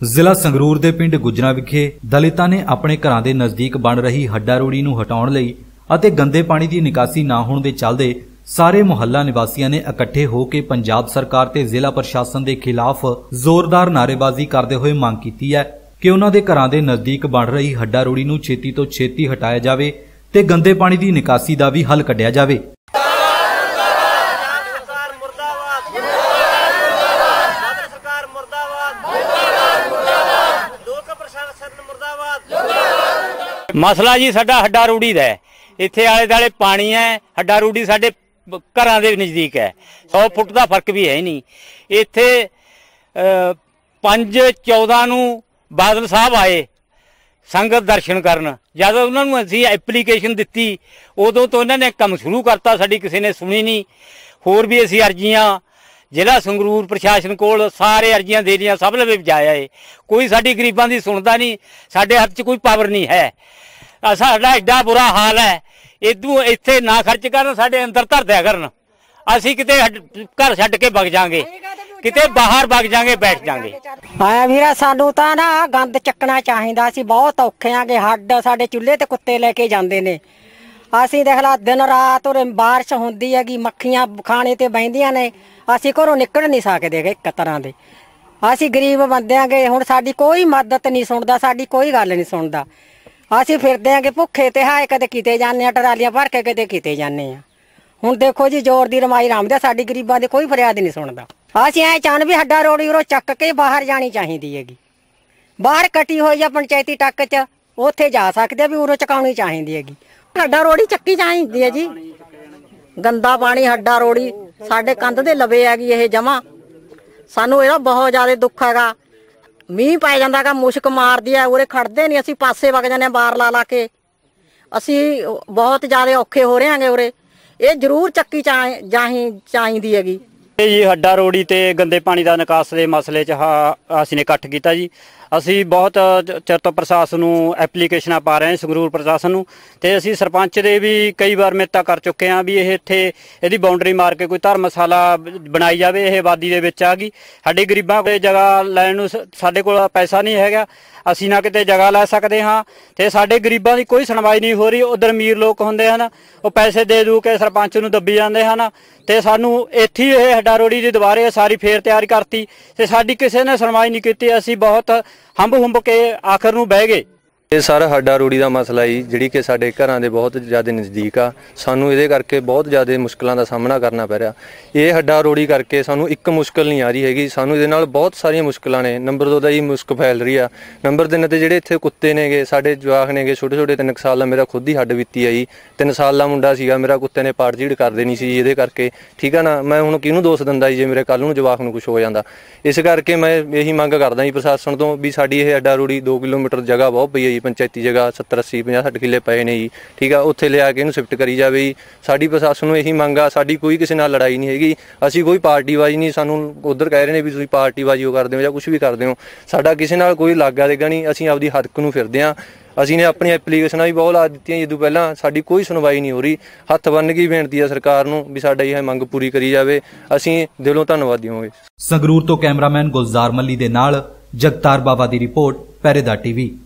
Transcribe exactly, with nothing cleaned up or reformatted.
ਜ਼ਿਲ੍ਹਾ ਸੰਗਰੂਰ ਦੇ ਪਿੰਡ ਗੁਜਰਾ ਵਿਖੇ ਦਲਿਤਾਂ ਨੇ ਆਪਣੇ ਘਰਾਂ ਦੇ ਨਜ਼ਦੀਕ ਬਣ ਰਹੀ ਹੱਡਾ ਰੋੜੀ ਨੂੰ ਹਟਾਉਣ ਲਈ ਅਤੇ ਗੰਦੇ ਪਾਣੀ ਦੀ ਨਿਕਾਸੀ ਨਾ ਹੋਣ ਦੇ ਚੱਲਦੇ ਸਾਰੇ ਮੁਹੱਲਾ ਨਿਵਾਸੀਆਂ ਨੇ ਇਕੱਠੇ ਹੋ ਕੇ ਪੰਜਾਬ ਸਰਕਾਰ ਤੇ ਜ਼ਿਲ੍ਹਾ ਪ੍ਰਸ਼ਾਸਨ ਦੇ ਖਿਲਾਫ ਜ਼ੋਰਦਾਰ ਨਾਅਰੇਬਾਜ਼ੀ ਕਰਦੇ ਹੋਏ ਮੰਗ ਕੀਤੀ ਹੈ ਕਿ ਉਹਨਾਂ ਦੇ ਘਰਾਂ ਦੇ ਨਜ਼ਦੀਕ ਬਣ ਰਹੀ ਹੱਡਾ ਰੋੜੀ ਨੂੰ ਛੇਤੀ ਤੋਂ ਛੇਤੀ ਹਟਾਇਆ ਜਾਵੇ ਤੇ ਗੰਦੇ ਪਾਣੀ ਦੀ ਨਿਕਾਸੀ ਦਾ ਵੀ ਹੱਲ ਕੱਢਿਆ ਜਾਵੇ। मसला जी साडा हड्डा रूड़ी दा है, इत्थे आले दाले पानी है, हड्डा रूड़ी साडे घरां दे नज़दीक है, सौ फुट का फर्क भी है नहीं। इत्थे पंज चौदह नूं बादल साहब आए संगत दर्शन करन, जद उन्होंने असीं एप्लीकेशन दित्ती उदों तो उन्होंने काम शुरू करता, साडी किसी ने सुनी नहीं। होर भी असीं अर्जियां जिला संगरूर प्रशासन कोल सारे अर्जियां दे दियां, सब लवे जाया है, कोई साडी गरीबां दी सुनदा नहीं, साडे हत्थ च कोई पावर नहीं है। साडा एड्डा बुरा हाल है, इदू इत्थे ना खर्च करन, साडे अंदर धर दिया करन, असीं किते घर छड्ड के वग जांगे, किते बाहर वग जांगे, बैठ जांगे। हाँ वीरा, सानू तां ना गंद चकना चाहिदा, असीं बहुत औखे आंगे, हड्ड साडे चुल्हे ते कुत्ते लैके जांदे ने। असीं देख ला दिन रात उरे बारिश हुंदी हैगी, मक्खियां खाने ते बहिंदियां ने, असीं घरों निकल नहीं सकदे एक तरह दे। असीं गरीब बंदे आंगे, हुण साडी कोई मदद नहीं सुणदा, साडी कोई गल नहीं सुणदा। असीं फिरदे आंगे भुखे ते हाए, कदे किते जाने ट्रालियां भर के कदे किते जाने आ। हुण देखो जी जोर दी रमाई रामदे, साडी गरीबां दी कोई फरियाद नहीं सुणदा। असीं ऐ चाहन भी हड्डा रोड़ी उरों चक के बाहर जानी चाहिदी हैगी, बाहर कटी होई आ पंचायती टक च, उत्थे जा सकदे, भी उरों चकाउणी चाहिदी हैगी। हड्डा रोड़ी चक्की चाहिदी है जी, गंदा पानी हड्डा रोड़ी साडे कंध दे लवे हैगी, ये जमा सानू इहदा बहुत ज़्यादा दुख हैगा। मींह पै जांदा गा, मुश्क मारदी है, उरे खड़दे नहीं, असीं पासे वग जाने बार ला ला के, असीं बहुत ज़्यादा औखे हो रहे हैं उरे। ये जरूर चक्की चाही चाहिदी हैगी। जी हड्डा रोड़ी ते गंदे पानी का निकास के मसले च असीं ने इकट्ठ किया जी। असी बहुत चिर तो प्रशासन नूं एप्लीकेशनां पा रहे हैं, संगरूर प्रशासन नूं, ते असी सरपंच दे भी कई बार मिन्नतां कर चुके हैं भी ये इत्थे इहदी बाउंडरी मार के कोई धर्मशाला बनाई जाए, ये आबादी दे विच आ गई। साडे गरीबां कोल जगह लैण नूं साडे कोल पैसा नहीं हैगा, असी ना किते जगह लै सकदे हाँ, ते साडे गरीबां दी कोई सुणवाई नहीं हो रही। उधर अमीर लोग हुंदे हन, वो पैसे दे दू के सरपंच नूं दब्बी जांदे हन, ते सानू इत्थे ही हड्डा रोड़ी दी दुबारे सारी फेर तैयार करती, ते साडी किसी ने सुणवाई नहीं कीती। असी बहुत हंब हुंब के आखिर नूं बह गए। ये सारा हड्डा रोड़ी का मसला जी, जिहड़ी कि साडे घरां दे बहुत ज़्यादा नज़दीक आ, सानू इहदे करके बहुत ज़्यादा मुश्किलों का सामना करना पै रहा। ये हड्डा रोड़ी करके सानू एक मुश्किल नहीं आ रही हैगी, सानू इहदे नाल बहुत सारियां मुश्किलां ने। नंबर दो दा जी मुश्क फैल रही आ, नंबर तीन ते जिहड़े इत्थे कुत्ते नेगे, साडे जवाक नेगे छोटे छोटे, तीन साल का मेरा खुद ही हड्ड बीती आई, तीन साल का मुंडा सीगा मेरा, कुत्ते ने पाड़ झीड़ कर देनी सी इहदे करके, ठीक है ना। मैं हुण किहनूं दोष दिंदा जी जे मेरे कल नूं जवाक नूं कुछ हो जांदा। इस करके मैं यही मंग करदा जी प्रशासन तो भी साडी ये हड्डा रोड़ी दो किलोमीटर जगह बहुत पई है जी, पंचायती जगह सत्तर अस्सी पचास सठ किले पे ने जी, ठीक है, उत्थे लिया के इहनूं शिफ्ट करी जावे जी। साडी प्रशासन नूं यही मंग आ, साडी कोई किसी नाल लड़ाई नहीं हैगी, असीं कोई पार्टीबाजी नहीं, सानूं उधर कह रहे ने भी तुसीं पार्टीबाजी करदे हो जां कुछ भी करदे हो, साडा किसी नाल कोई लागा देगा नहीं। असीं आपदी हक नूं फिरदे आ, असीं ने अपनी एप्लीकेशनां भी बहुत ला दित्तियां इदों पहलां, साडी कोई सुनवाई नहीं हो रही। हत्थ बन्न के बेनती है सरकार नूं भी साडी यह मंग पूरी करी जावे, असीं दिलों धन्नवादी होवांगे। संगरूर तो कैमरामैन गुलजार मल्ली दे नाल जगतार बावा दी रिपोर्ट, पहरेदार टीवी।